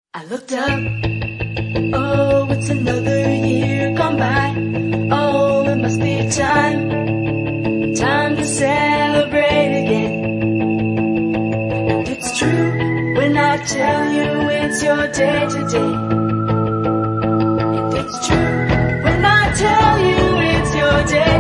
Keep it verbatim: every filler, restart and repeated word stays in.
I looked up, oh, it's another year gone by. Oh, it must be time, time to celebrate again. And it's true when I tell you it's your day today. And it's true when I tell you it's your day.